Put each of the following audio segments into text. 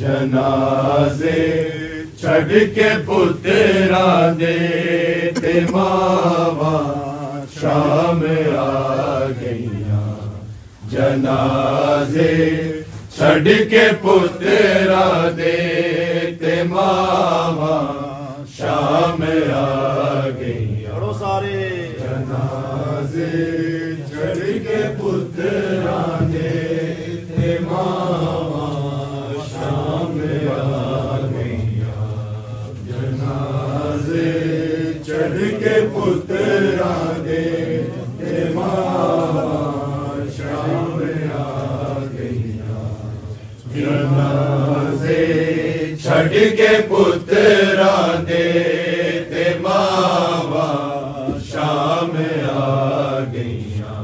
जनाजे छड़ के पुत्रा दे ते मावा शाम आ गईया। जनाजे छड़ के पुत्रा दे ते मावा शाम आ गईया। बड़ो सारे जनाजे छड़ के पुत्रा दे ते मावा शाम आ गईया। जनाजे चढ़ के पुत्रा दे ते मावा शाम आ गईया। जनाजे छड़ के पुत्रा दे ते मावा शाम आ गईया।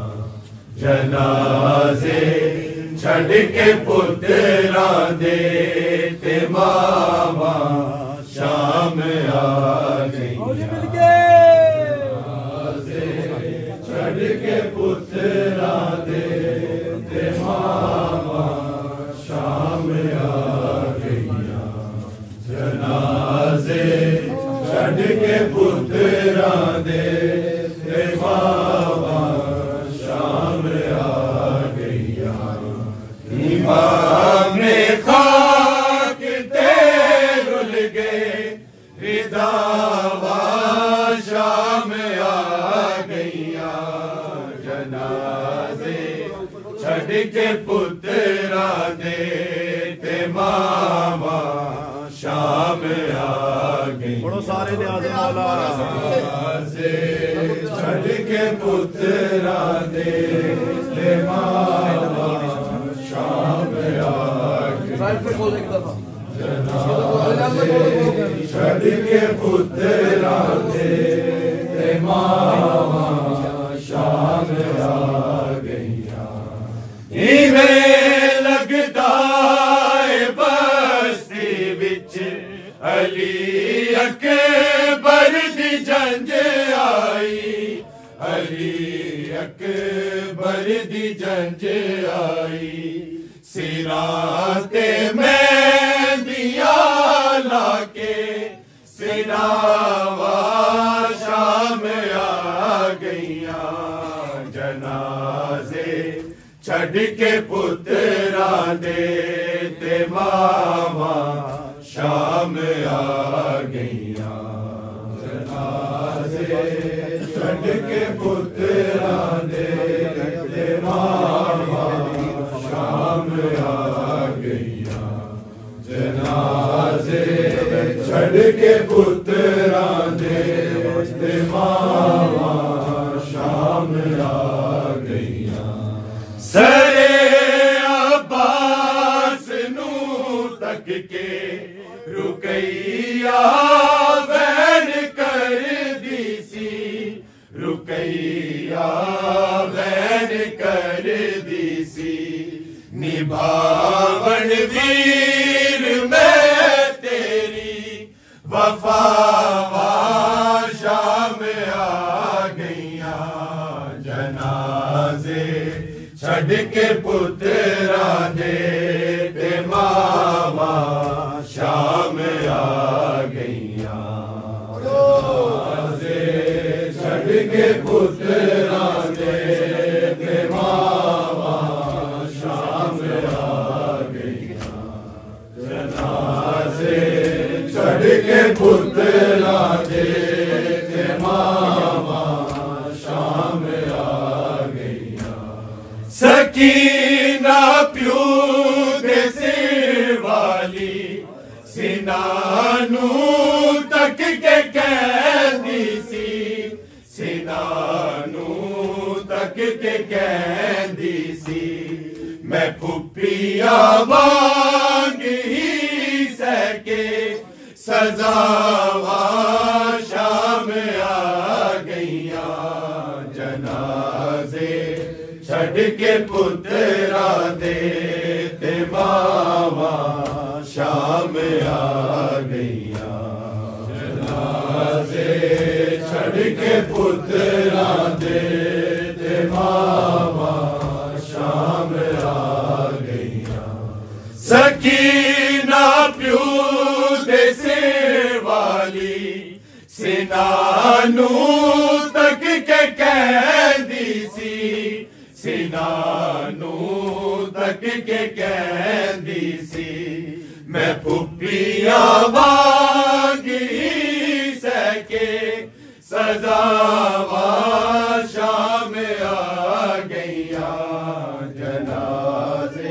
जनाजे छड़ के पुत्रा दे ते मावा शाम आ गईया। छड़ के पुत्रा दे ते मावा शाम आ गईया। जनाजे छड़ के पुत्रा दे ते मावा शाम आ गईया। इमाम खाक ते रुल गए रिदावा शाम आ गईया। जनाजे छड़ के पुत्रा दे ते मावा शाम आ गई। बड़ो सारे न्याज मौला जनाजे छड़ के पुत्रा दे ते मावा शाम आ गई। जनाजे छड़ के पुत्रा दे ते मावा शाम आ गईया। इवें लगदा है बस्ती विच अली अकबर दी जंज आई। अली अकबर दी जंज आई। सिरा ते मेहंदिया लाके सिरावा शाम आ गईया। जनाजे छड़ के पुत्रा दे ते मावा शाम आ गईया। जनाजे छड़ के पुत्रा दे ते मावा शाम आ गईया। जनाजे छड़ के पुत्रा दे ते मावा शाम आ गईया। सरे अब्बास नू तक के रुकैया वैन कर दी सी। रुकैया वैन कर दी सी। निभावन वीर मैं तेरी वफावा शाम आ गईया। जनाजे छड़ के पुत्रा दे ते मावा शाम आ गईया। जनाजे छड़ के पुत्रा दे ते मावा शाम आ गईया। जनाजे छड़ के पुत्रा दे ते मावा शाम आ गईया। सकीना प्यू दे सिर वाली सिनानू तक के कहती सी। सिनानू तक के कहती सी। मैं फुप्पिया वांग ही सके सजावा शाम आ गईया। जनाजे छड़ के पुत्रा दे ते मावा शाम आ गईया। जनाजे छड़ के पुत्रा दे ते मावा शाम आ गईया। सकीना प्यू दे सिर वाली सिनानू तक के कहदी सी सिनानू तक के कहदी सी मैं फुप्पिया वागी सके सजावा शाम आ गईया जनाजे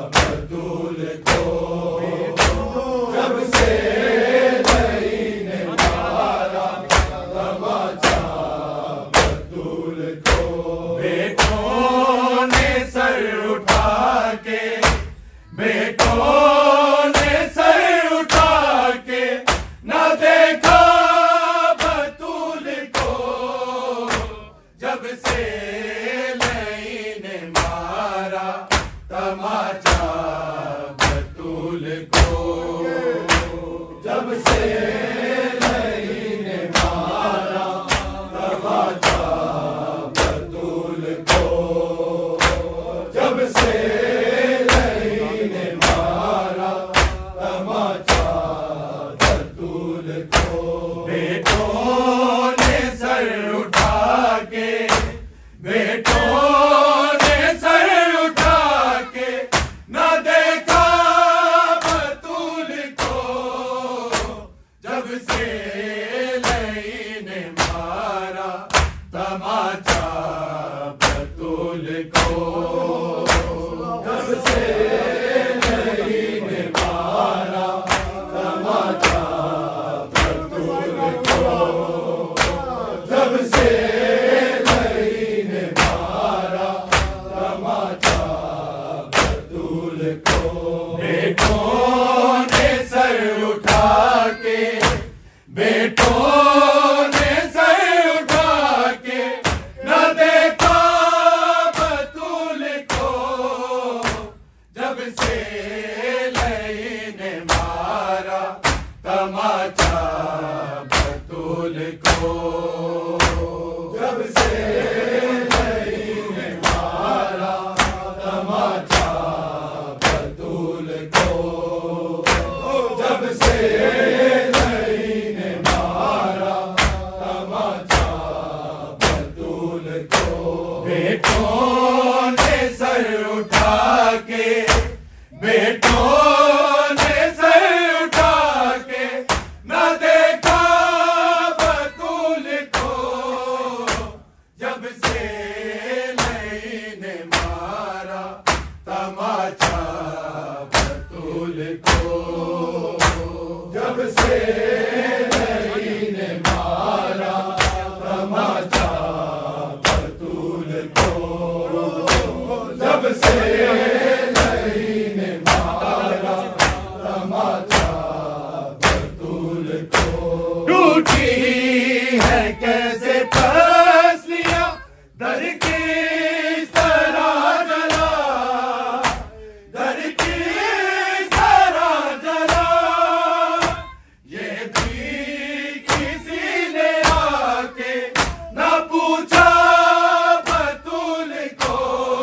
को बेटों ने सर उठा के, बेटों ने सर उठा के न देखा बतूल को, जब से लई ने मारा तमाचा बतूल को, जब से लई ने मारा तमाचा बतूल को, जब से लई ने मारा तमाचा बतूल को। बेटों ने सर उठा के, बेटों ने सर उठा के न देखा बतूल को, जब से लई ने मारा तमाचा बतूल को, जब से लई ने मारा तमाचा बतूल को, जब से लई ने मारा तमाचा बतूल को। टूटी है कैसे पसलियां दर की तरह जला, दर की तरह जला, ये भी किसी ने आके न पूछा बतूल को,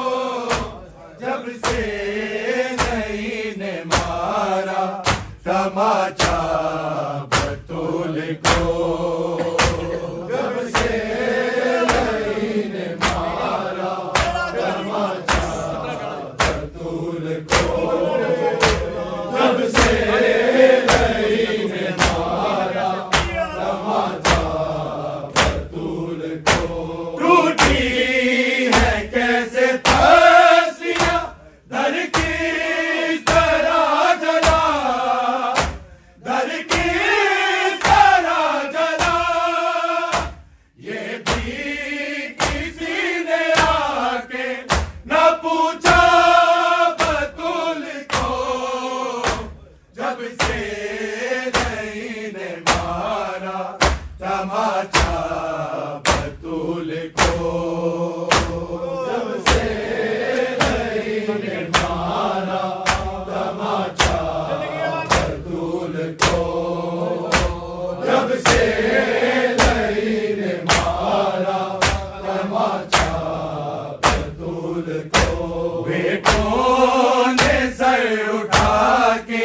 जब से लई ने मारा तमाचा बतूल को, जब से लई ने मारा तमाचा बतूल को, जब से लई ने मारा तमाचा बतूल को। टूटी है कैसे पसलियां दर की तरह जला, दर की तरह जला, ये भी किसी ने आके न पूछा बतूल को, जब से लई ने मारा तमाचा बतूल को, जब से लई ने मारा तमाचा बतूल को, जब से लई ने मारा तमाचा बतूल को। बेटों ने सर उठा के,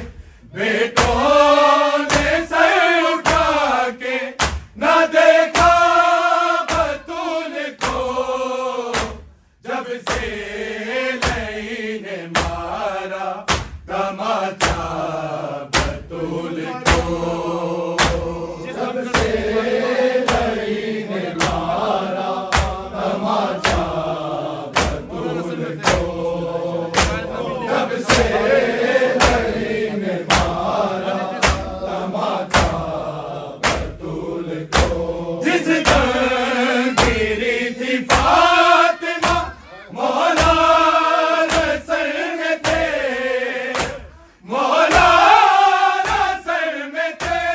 बेटों ने सर उठा के न देखा बतूल को, जब से लई ने मारा तमाचा बतूल को, जब से लई ने मारा तमाचा बतूल को, जब से लई ने मारा तमाचा बतूल को। जिस दम गिरी थी फातिमा मौला सर में थे, मौला सर में थे,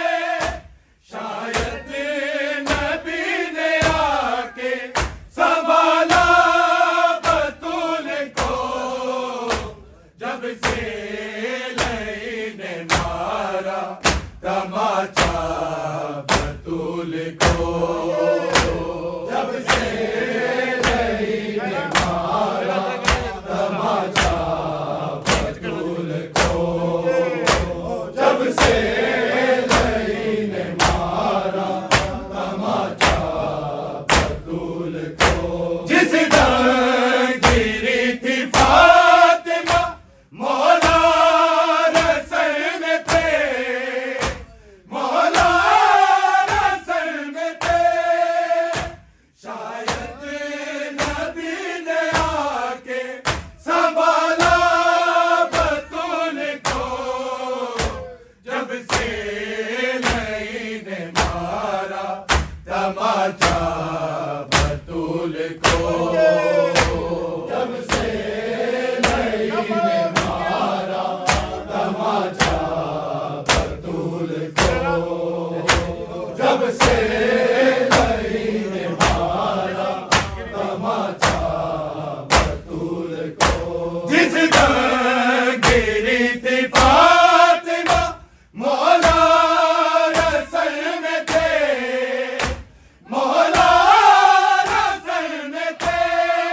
शायद नबी ने आके संभाला बतूल को, जब से लई ने मारा तमाचा बतूल को, जब से लई ने मारा तमाचा बतूल को, जब से लई ने मारा तमाचा बतूल को। जिस दम गिरी थी फातिमा मौला सर में थे, मौला सर में थे, जिस गिरी थी फातिमा मौला रसल में थे, मौला रसल में थे।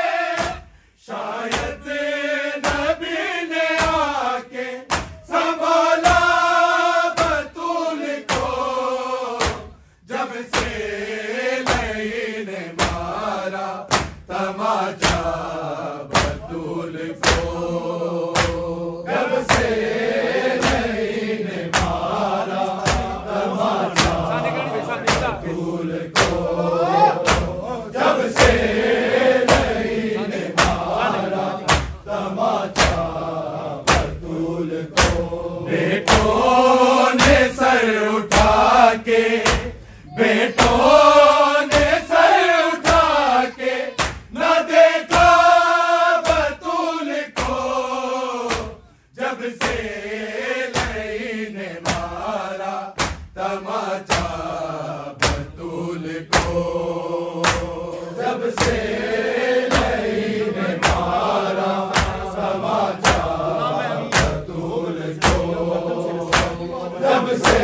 शायद नबी ने आके संभाला बतूल को, जब से लई ने मारा तमाचा बतूल को, जब से लई ने मारा तमाचा बतूल को, जब से लई ने मारा तमाचा बतूल को। बेटों ने सर उठा के, बेटों ने सर उठा के न देखा बतूल को, जब से लई ने मारा तमाचा बतूल को, जब से लई ने मारा तमाचा बतूल को, जब से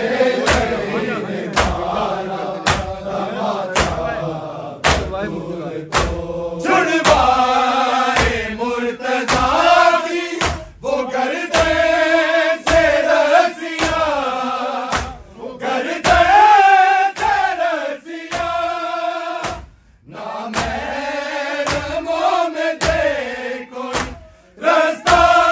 छुड़वाए मुर्तज़ा की वो गर्दन से रस्सियाँ, वो गर्दन से रस्सियाँ। नामहरमों में दे कोई रास्ता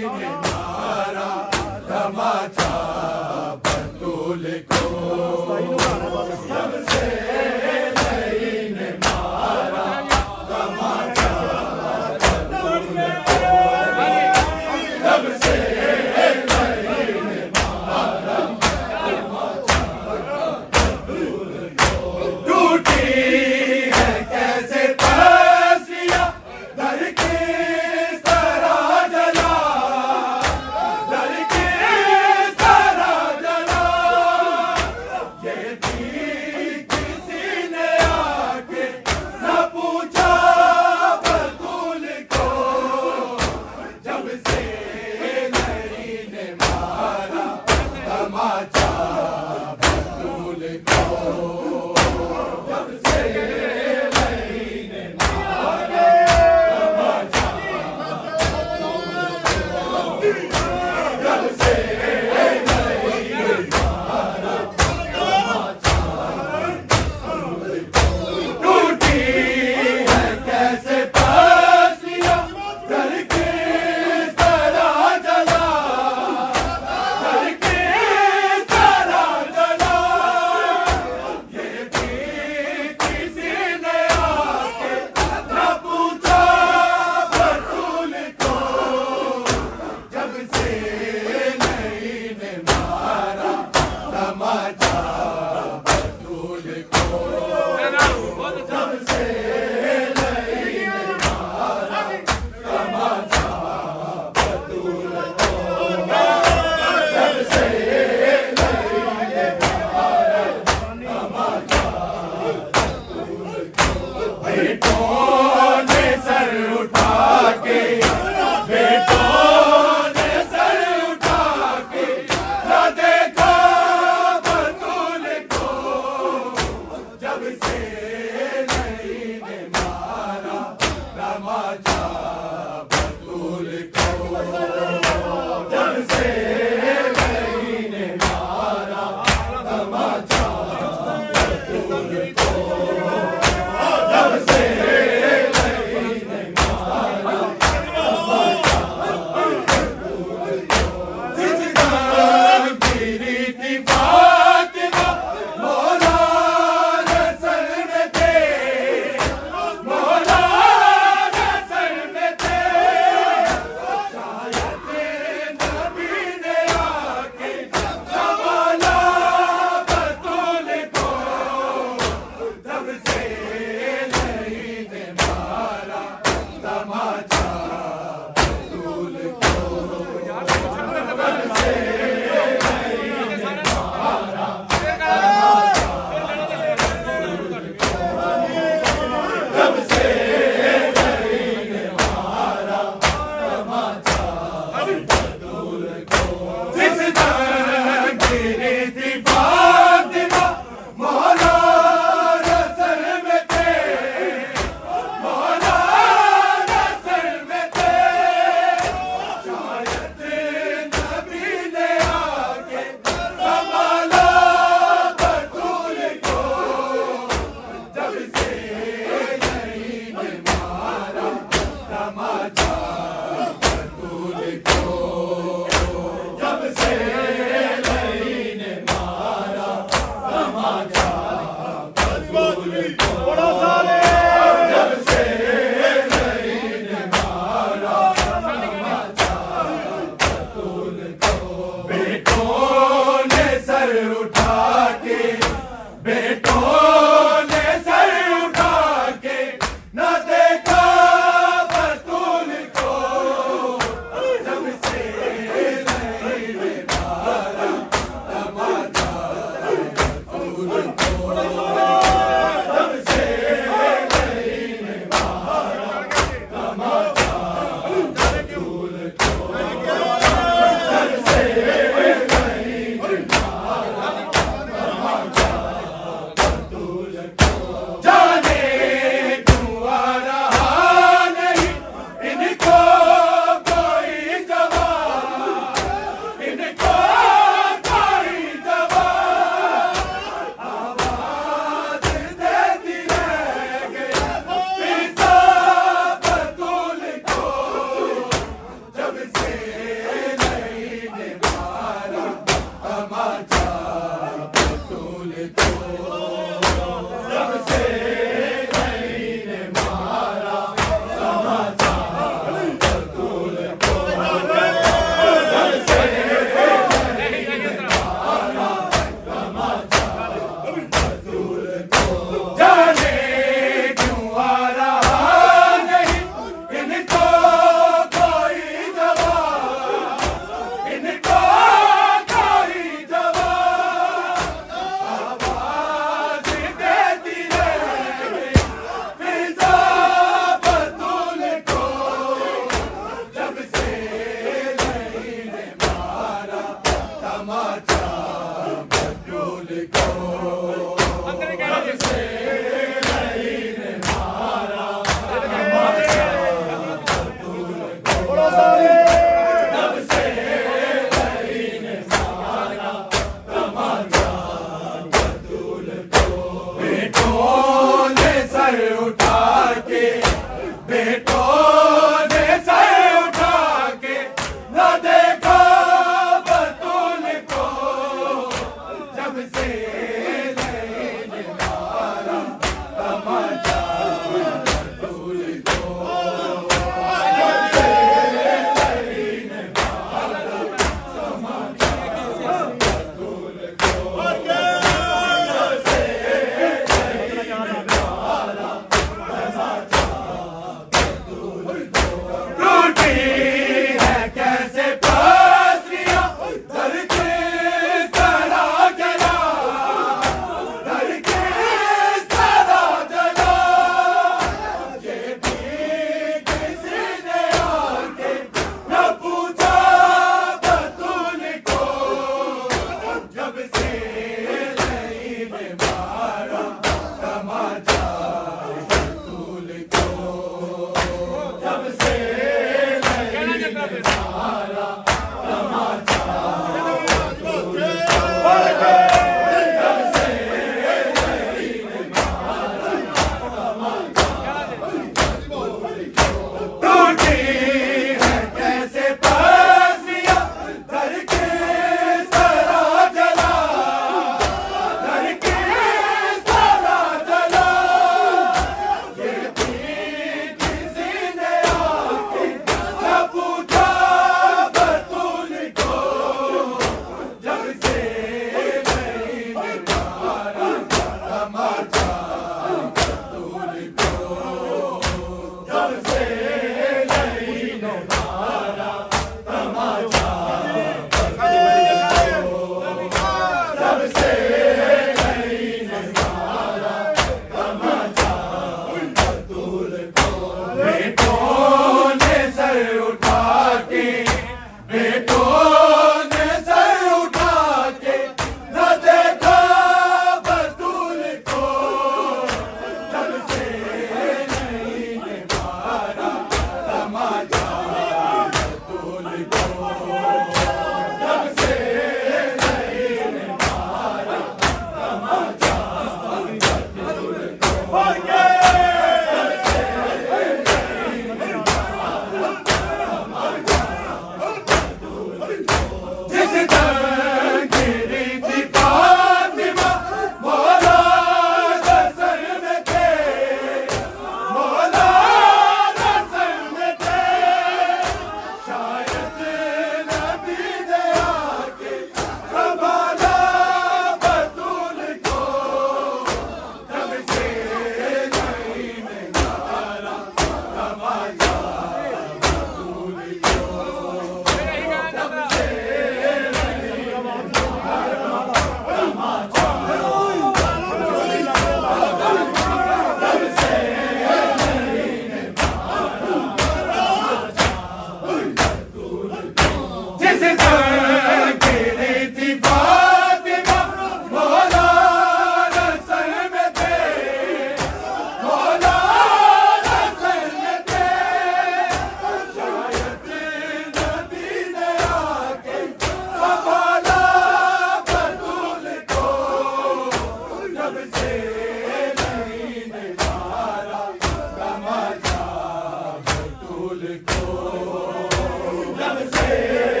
जब से